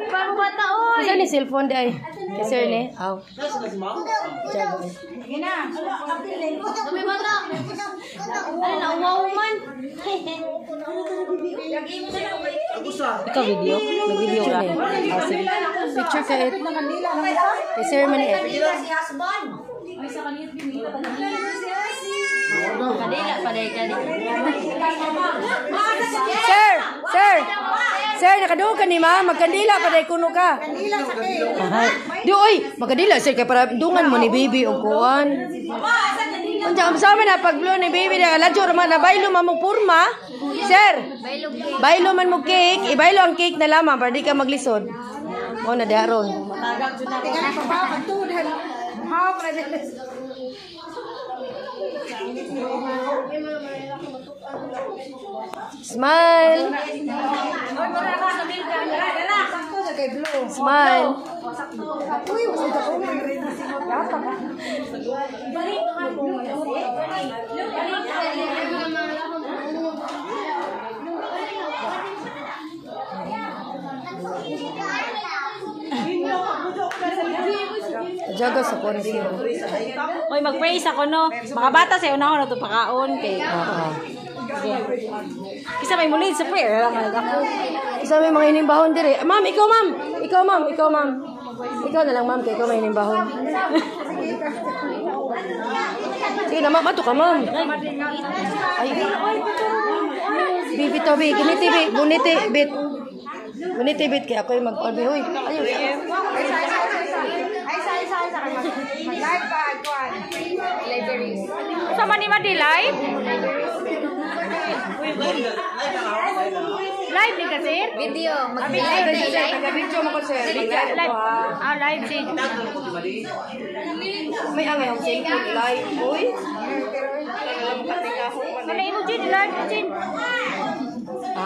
Bago bata, oy. Isa ni cellphone day. Sir ni. Aw. Dami bata. Ay, nauwaw man. Ikaw video? Nag-video ka? Sige. Picture ka it. Kay sir man it. Ay, sa kanit binila pa Kadila pa day ka. Sir! Sir! Sir, nakaduo ka ni ma. Magkandila pa day kuno ka. Kandila sa kay. Di oy, magkandila sir kay para dungan mo ni baby og kuan. Unsa ang sama na pag-blow ni baby na ladyo ra man na baylo man mo porma. Sir, baylo man mo cake, ibaylo ang cake na lamang para di ka maglisod. Mo na daron. Matagag jud na ko pagtudan. Hawak na din. Smile. Smile. Jaga sa konsi. Oy, mag-praise ako no. Mga bata sa una ko na to pakaon kay. Isa may muli sa prayer lang ako. Isa may mga inimbahon dire. Ma'am, ikaw ma'am. Ikaw ma'am, ikaw ma'am. Ikaw na lang ma'am, kay ikaw may inimbahon. Sige na ma'am, ato ka ma'am. Ay. Bibi to, bi. Kiniti, bi. Buniti, bit. Buniti, bit. Kaya ako'y mag-orbi. Uy, ayun. Live ba kuan? Library. Sama ni Madi live? Live ni kasi? Video. Mag-live na live. Video mo ko sir. Live. Ah, live si. May angay ang cellphone live. Uy. Ano yung Jin? Live ni Jin. Ha?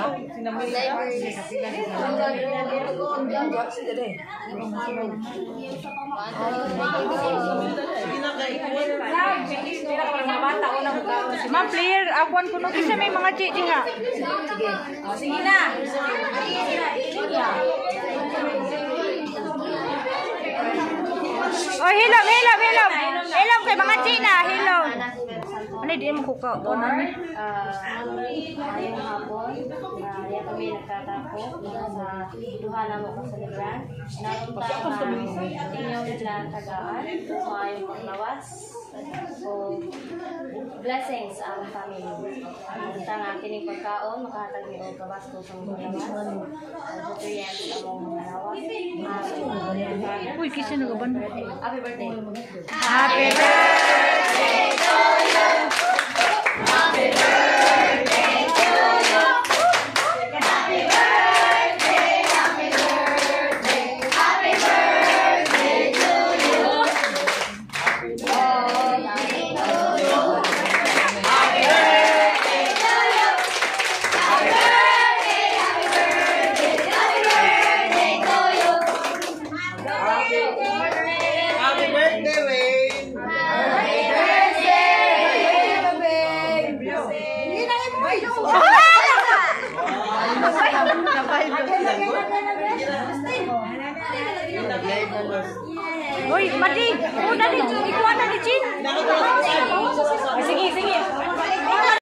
Ma'am, player, akuan ko kasi may mga Jin nga. Sige. Sige na. Oh, hello, hello, hello. Hello kay mga Jin na, hello. Ano di mo kuka? Ngayong hapon, ya kami nagtatako sa duha na mo kasalibran. Napunta ang inyong ilang tagaan, maayong paglawas, o blessings ang family. Napunta nga kining pagkaon, makahatag ni o kabasto sa mga lawas, nutrients sa mga lawas. Uy, kisa nagaban. Happy birthday! Happy birthday to you! Happy birthday to you! Happy birthday, happy birthday, happy birthday to you! Happy birthday to you! Happy birthday to you! Happy birthday, happy birthday, happy birthday to you! Happy birthday, Wayne! Happy Uy, Mati, una ni Chin. Ikuha na ni Chin.